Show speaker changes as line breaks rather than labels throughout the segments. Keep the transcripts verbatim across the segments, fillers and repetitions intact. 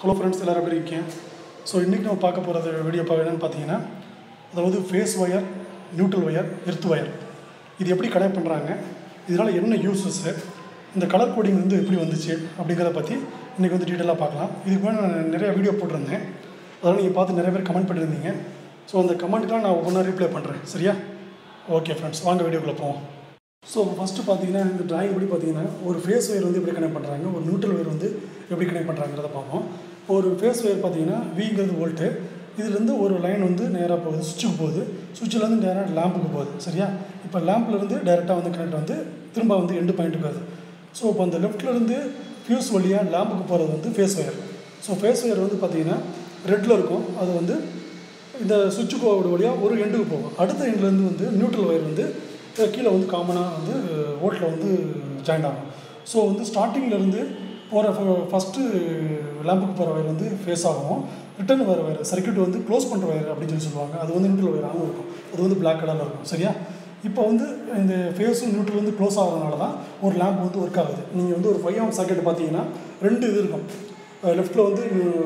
Hello friends, எல்லோரும் எப்படி இருக்கீங்க? ஸோ இன்றைக்கி நம்ம பார்க்க போகிறது வீடியோ பார்க்க என்னென்னு பார்த்தீங்கன்னா, அதாவது phase wire, neutral wire, earth wire இது எப்படி கனெக்ட் பண்ணுறாங்க, இதனால் என்ன யூஸஸ்ஸு, இந்த கலர் கோடிங் வந்து எப்படி வந்துச்சு அப்படிங்கிறத பற்றி இன்றைக்கி வந்து டீட்டெயிலாக பார்க்கலாம். இதுக்கு மேலே நான் நிறையா வீடியோ போட்டிருந்தேன், அதனால் நீங்கள் பார்த்து நிறைய பேர் கமெண்ட் பண்ணியிருந்தீங்க. ஸோ அந்த கமெண்ட்டுக்கெலாம் நான் ஒவ்வொன்றா ரீப்ளை பண்ணுறேன். சரியா? ஓகே ஃப்ரெண்ட்ஸ், வாங்க வீடியோக்குள்ளே போவோம். ஸோ ஃபஸ்ட்டு பார்த்தீங்கன்னா, இந்த ட்ராயிங் எப்படி பார்த்தீங்கன்னா, ஒரு ஃபேஸ் ஒயர் வந்து எப்படி கனெக்ட் பண்ணுறாங்க, ஒரு நியூட்ரல் ஒயர் வந்து எப்படி கனெக்ட் பண்ணுறாங்கிறத பார்ப்போம். ஒரு ஃபேஸ் ஒயர் பார்த்தீங்கன்னா விங்கிறது வோல்ட்டு, இதுலேருந்து ஒரு லைன் வந்து நேராக போகுது, சுவிட்சுக்கு போகுது, சுவிட்சிலேருந்து நேராக லேம்புக்கு போகுது. சரியா? இப்போ லேம்ப்லேருந்து டைரெக்டாக வந்து கனெக்ட் வந்து திரும்ப வந்து எண்டு பாயிண்ட்டுக்கு வருது. ஸோ இப்போ அந்த லெஃப்ட்லேருந்து ஃபியூஸ் வழியாக லேம்புக்கு போகிறது வந்து phase wire. So phase wire வந்து பார்த்திங்கன்னா ரெட்டில் இருக்கும், அது வந்து இந்த சுவிட்சு கோடு வழியாக ஒரு எண்டுக்கு போகும். அடுத்த எண்ட்லேருந்து வந்து நியூட்ரல் ஒயர் வந்து கீழே வந்து காமனாக வந்து வோல்ட்டில் வந்து ஜாயின் ஆகும். ஸோ வந்து ஸ்டார்டிங்லேருந்து போகிற ஃபஸ்ட்டு லேம்புக்கு போகிற ஒயர் வந்து ஃபேஸ் ஆகும், ரிட்டர்ன் வர ஒயர் சர்க்யூட் வந்து க்ளோஸ் பண்ணுற ஒயர் அப்படின்னு சொல்லி சொல்லுவாங்க, அது வந்து நியூட்ரல் ஒயராகவும் இருக்கும், அது வந்து பிளாக் கலரில் இருக்கும். சரியா? இப்போ வந்து இந்த ஃபேஸும் நியூட்ரல் வந்து க்ளோஸ் ஆகிறதுனால தான் ஒரு லேம்ப் வந்து ஒர்க் ஆகுது. நீங்கள் வந்து ஒரு ஃபைவ் ஆம் சாக்கெட் பார்த்தீங்கன்னா ரெண்டு இது இருக்கும், லெஃப்ட்டில் வந்து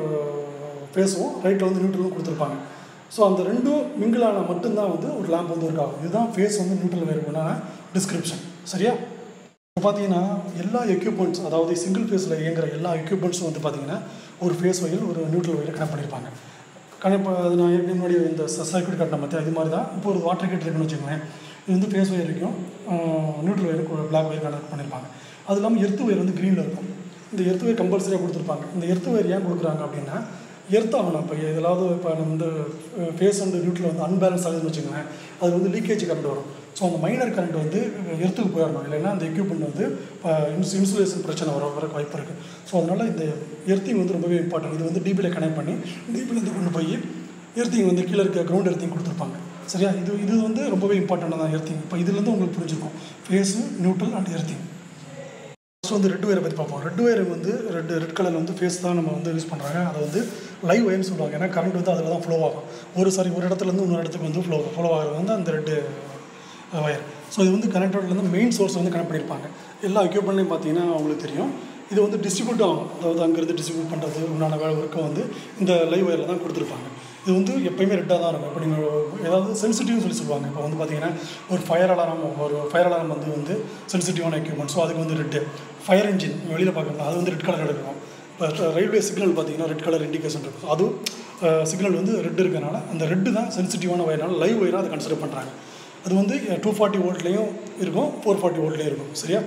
ஃபேஸும் ரைட்டில் வந்து நியூட்ரலும் கொடுத்துருப்பாங்க. ஸோ அந்த ரெண்டும் மிங்கிளான மட்டும்தான் வந்து ஒரு லேம்ப் வந்து ஒர்க் ஆகும். இதுதான் ஃபேஸ் வந்து நியூட்ரல் ஒயருக்குண்டான டிஸ்கிரிப்ஷன். சரியா? இப்போ பார்த்தீங்கன்னா எல்லா எக்யூப்மெண்ட்ஸ், அதாவது சிங்கிள் ஃபேஸில் இயங்குகிற எல்லா எக்யூப்மெண்ட்ஸும் வந்து பார்த்தீங்கன்னா ஒரு ஃபேஸ் ஒயர் ஒரு நியூட்ரல் ஒயர் கனெக்ட் பண்ணியிருப்பாங்க. கனெக்ட் அது நான் ஏற்கனவே முன்னாடி இந்த சர்க்யூட் கட்டின மற்ற இது மாதிரி தான். இப்போ ஒரு வாட்டர் ஹீட்டர் இருக்குன்னு வச்சுக்கோங்களேன், இது வந்து ஃபேஸ் ஒயர் இருக்கும், நியூட்ரல் ஒயருக்கு பிளாக் ஒயர் கனெக்ட் பண்ணியிருப்பாங்க. அது இல்லாமல் எர்த் ஒயர் வந்து க்ரீனில் இருக்கும். இந்த எர்த் ஒயர் கம்பல்சரியாக கொடுத்துருப்பாங்க. இந்த எர்த் ஒயர் ஏன் கொடுக்குறாங்க அப்படின்னா, எர்த் ஆகணும். இப்போ எதாவது இப்போ நம்ம வந்து ஃபேஸ் அண்ட் நியூட்ரல் வந்து அன்பேலன்ஸ் ஆகுதுன்னு வச்சுக்கோங்களேன், அது வந்து லீக்கேஜ் கரண்ட் வரும். ஸோ அந்த மைனர் கரண்ட் வந்து எர்த்துக்கு போயிடணும், இல்லைன்னா அந்த எக்யூப்மெண்ட் வந்து இப்போ இன்ஸ் இன்சுலேஷன் பிரச்சனை வர வரக்கு வாய்ப்பு இருக்குது. ஸோ அதனால் இந்த எர்த்திங் வந்து ரொம்பவே இம்பார்ட்டன்ட். இது வந்து டிபியில் கனெக்ட் பண்ணி டிபிலேருந்து கொண்டு போய் எர்த்திங் வந்து கீழே இருக்க கிரவுண்ட் எர்த்திங் கொடுத்துருப்பாங்க. சரியா? இது இது வந்து ரொம்பவே இம்பார்ட்டண்டாக தான் எர்த்திங். இப்போ இதுலேருந்து உங்களுக்கு புரிஞ்சுக்கும் phase, neutral and earthing. First வந்து ரெட் ஒயரை பற்றி பார்ப்போம். ரெட் ஒயர் வந்து ரெட் ரெட் கலரில் வந்து ஃபேஸ் தான் நம்ம வந்து யூஸ் பண்ணுறாங்க. அதை வந்து லைவ் ஒயர்னு சொல்லுவாங்க, ஏன்னா கரண்ட் வந்து அதில் தான் ஃப்ளோ ஆகும். ஒரு சாரி ஒரு இடத்துலேருந்து இன்னொரு இடத்துக்கு வந்து ஃப்ளோ ஃப்ளோ ஆகிறது வந்து அந்த ரெட்டு ஒயர். ஸோ இது வந்து கனெக்டட்லேருந்து மெயின் சோர்ஸ் வந்து கனெக்ட் பண்ணியிருப்பாங்க. எல்லா எக்யூப்மெண்ட்லையும் பார்த்தீங்கன்னா அவங்களுக்கு தெரியும். இது வந்து டிஸ்ட்ரிபியூட் ஆகும், அதாவது அங்கேருந்து டிஸ்ட்ரிபியூட் பண்ணுறது உண்டான வேலை ஒர்க்கும் வந்து இந்த லைவ் ஒயரில் தான் கொடுத்துருப்பாங்க. இது வந்து எப்போயுமே ரெட்டாக தான் இருக்கும். இப்போ நீங்கள் ஏதாவது சென்சிட்டிவ்னு சொல்லி சொல்லுவாங்க. இப்போ வந்து பார்த்தீங்கன்னா ஒரு ஃபயர் அலாரம், ஒரு ஃபயர் அலாரம் வந்து வந்து சென்சிட்டிவான எக்யூப்மெண்ட். ஸோ அதுக்கு வந்து ரெட்டு. ஃபயர் இன்ஜின் வெளியில் பார்க்குறது அது வந்து ரெட் கலர் இருக்கும். இப்போ ரயில்வே சிக்னல் பார்த்தீங்கன்னா ரெட் கலர் இண்டிகேஷன் இருக்கும். அதுவும் சிக்னல் வந்து ரெட் இருக்கிறனால அந்த ரெட்டு தான் சென்சிட்டிவான ஒயர்னால லைவ் ஒயராக அதை கன்சிடர் பண்ணுறாங்க. அது வந்து டூ ஃபார்ட்டி வோல்ட்லேயும் இருக்கும், ஃபோர் ஃபார்ட்டி வோல்ட்லேயும் இருக்கும். சரியா?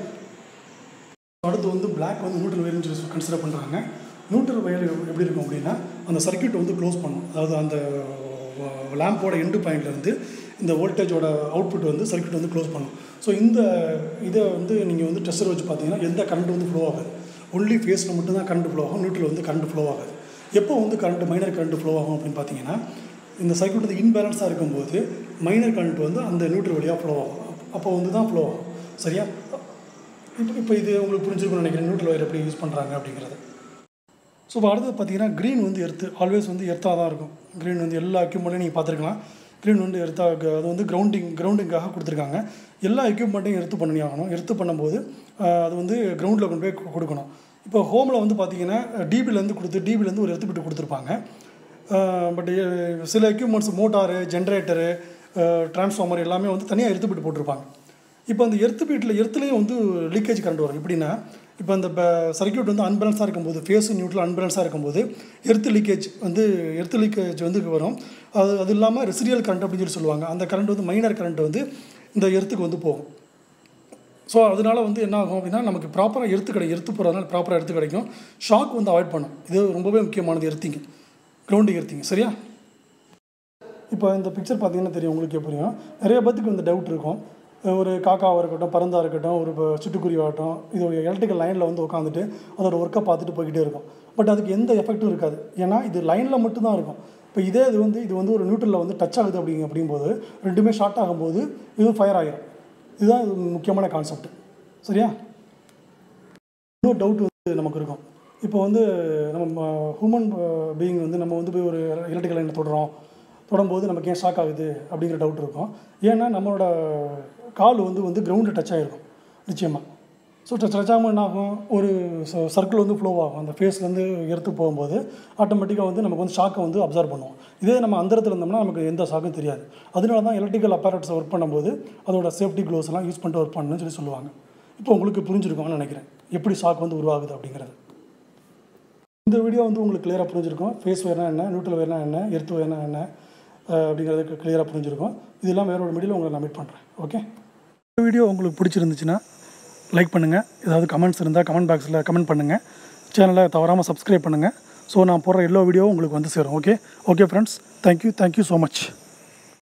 அடுத்து வந்து பிளாக் வந்து நியூட்ரல் ஒயர்னு சொல்லி கன்சிடர் பண்ணுறாங்க. நியூட்ரல் ஒயர் எப்படி இருக்கும் அப்படின்னா, அந்த சர்க்யூட் வந்து க்ளோஸ் பண்ணும். அதாவது அந்த லேம்போட எண்டு பாயிண்ட்லேருந்து இந்த வோல்டேஜோட அவுட்புட் வந்து சர்க்யூட் வந்து க்ளோஸ் பண்ணும். ஸோ இந்த இதை வந்து நீங்கள் வந்து டெஸ்டர் வச்சு பார்த்தீங்கன்னா எந்த கரண்ட் வந்து ஃப்ளோ ஆகாது. ஒன்லி ஃபேஸில் மட்டும்தான் கரண்ட் ஃப்ளோ ஆகும், நியூட்ரல் வந்து கரண்ட் ஃப்ளோ ஆகாது. எப்போ வந்து கரண்ட் மைனர் கரண்ட் ஃப்ளோ ஆகும் அப்படின்னு பார்த்தீங்கன்னா, இந்த சர்க்யூட் வந்து இன்பேலன்ஸாக இருக்கும்போது மைனர் கரண்ட் வந்து அந்த நியூட்ரல் வழியாக ஃப்ளோ ஆகும். அப்போ வந்து தான் ஃப்ளோ ஆகும். சரியா? இப்போ இப்போ இது உங்களுக்கு புரிஞ்சுக்கணும்னு நினைக்கிறேன், நியூட்ரல் ஒயர் எப்படி யூஸ் பண்ணுறாங்க அப்படிங்கிறது. ஸோ இப்போ அடுத்தது பார்த்தீங்கன்னா க்ரீன் வந்து எர்த்து, ஆல்வேஸ் வந்து எர்த்தாக தான் இருக்கும். க்ரீன் வந்து எல்லா எக்யூப்மெண்ட்லையும் நீங்கள் பார்த்துருக்கலாம். க்ரீன் வந்து எர்த்தாக, அது வந்து கிரவுண்டிங் கிரவுண்டிங்காக கொடுத்துருக்காங்க. எல்லா எக்யூப்மெண்ட்டையும் எர்த்து பண்ணி ஆகணும். எர்த்து பண்ணும்போது அது வந்து கிரவுண்டில் கொண்டு போய் கொடுக்கணும். இப்போ ஹோமில் வந்து பார்த்தீங்கன்னா டிபிலேருந்து கொடுத்து டிபிலேருந்து ஒரு எர்த்து பிட்டு கொடுத்துருப்பாங்க. பட் சில எக்யூப்மெண்ட்ஸ் மோட்டாரு, ஜென்ரேட்டரு, டிரான்ஸ்ஃபார்மர் எல்லாமே வந்து தனியாக எர்த்து பிட்டு போட்டிருப்பாங்க. இப்போ அந்த எர்த்து பீட்டில் எர்த்துலேயும் வந்து லீக்கேஜ் கரண்ட் வரும். எப்படின்னா, இப்போ அந்த சர்க்யூட் வந்து அன்பேலன்ஸாக இருக்கும்போது, ஃபேஸு நியூட்ரல் அன்பேலன்ஸாக இருக்கும்போது எர்த்து லீக்கேஜ் வந்து எர்த்து லீக்கேஜ் வந்து வரும். அது அது இல்லாமல் ரெசிடியல் கரண்ட் அப்படின்னு சொல்லி சொல்லுவாங்க. அந்த கரண்ட் வந்து மைனர் கரண்ட் வந்து இந்த எர்த்துக்கு வந்து போகும். ஸோ அதனால் வந்து என்ன ஆகும் அப்படின்னா, நமக்கு ப்ராப்பராக எர்த்து கிடைக்கும். எர்த்து போகிறதுனால ப்ராப்பராக எர்த்து கிடைக்கும். ஷாக் வந்து அவாய்ட் பண்ணும். இது ரொம்பவே முக்கியமானது எர்த்திங், கிரவுண்டிங் எர்த்திங். சரியா? இப்போ இந்த பிக்சர் பார்த்தீங்கன்னா தெரியும், உங்களுக்கு புரியும். நிறைய பேத்துக்கு இந்த டவுட் இருக்கும். ஒரு காக்காவாக இருக்கட்டும், பறந்தாக இருக்கட்டும், ஒரு சிட்டுக்குருவியாகட்டும், இது ஒரு எலக்ட்ரிக்கல் லைனில் வந்து உட்காந்துட்டு அதோட ஒர்க்கை பார்த்துட்டு போய்கிட்டே இருக்கும். பட் அதுக்கு எந்த எஃபெக்ட்டும் இருக்காது, ஏன்னா இது லைனில் மட்டும்தான் இருக்கும். இப்போ இதே இது வந்து இது வந்து ஒரு நியூட்ரலில் வந்து டச் ஆகுது அப்படிங்க அப்படிங்கும்போது ரெண்டுமே ஷார்ட் ஆகும்போது இதுவும் ஃபயர் ஆகிடும். இதுதான் இது முக்கியமான கான்செப்ட். சரியா? இன்னொரு டவுட் வந்து நமக்கு இருக்கும். இப்போ வந்து நம்ம ஹியூமன் பீயிங் வந்து நம்ம வந்து போய் ஒரு எலக்ட்ரிக்கல் லைனில் தொடுறோம், தொடும்போது நமக்கு ஏன் ஷாக் ஆகுது அப்படிங்கிற டவுட் இருக்கும். ஏன்னா நம்மளோட கால் வந்து வந்து கிரவுண்டு டச் ஆகிருக்கும் நிச்சயமாக. ஸோ ஸ்ட்ரெச் ஆகாமல் என்ன ஆகும், ஒரு சர்க்கிள் வந்து ஃப்ளோ ஆகும். அந்த ஃபேஸ்லேருந்து எடுத்து போகும்போது ஆட்டோமேட்டிக்காக வந்து நமக்கு வந்து ஷாக்கை வந்து அப்சர்வ் பண்ணுவோம். இதே நம்ம அந்தரத்தில் இருந்தோம்னா நமக்கு எந்த ஷாக்கும் தெரியாது. அதனால தான் எலக்ட்ரிக்கல் அப்பாரட்ஸை ஒர்க் பண்ணும்போது அதோட சேஃப்டி க்ளோஸ் எல்லாம் யூஸ் பண்ணிட்டு ஒர்க் பண்ணணும்னு சொல்லி சொல்லுவாங்க. இப்போ உங்களுக்கு புரிஞ்சிருக்கும்னு நினைக்கிறேன் எப்படி ஷாக் வந்து உருவாகுது அப்படிங்கிறது. இந்த வீடியோ வந்து உங்களுக்கு கிளியராக புரிஞ்சிருக்கும். ஃபேஸ் ஒயர்னா என்ன, நியூட்ரல் ஒயர்னா என்ன, எர்த் ஒயர்னா என்ன அப்படிங்கிறது கிளியராக புரிஞ்சிருக்கும். இதெல்லாம் வேற ஒரு வீடியோவில் உங்களை நான் மீட் பண்ணுறேன். ஓகே, இந்த வீடியோ உங்களுக்கு பிடிச்சிருந்துச்சுன்னா லைக் பண்ணுங்கள். ஏதாவது கமெண்ட்ஸ் இருந்தால் கமெண்ட் பாக்ஸில் கமெண்ட் பண்ணுங்கள். சேனலை தவறாமல் சப்ஸ்கிரைப் பண்ணுங்கள். ஸோ நான் போடுற எல்லா வீடியோவும் உங்களுக்கு வந்து சேரும். Okay okay friends, thank you thank you so much.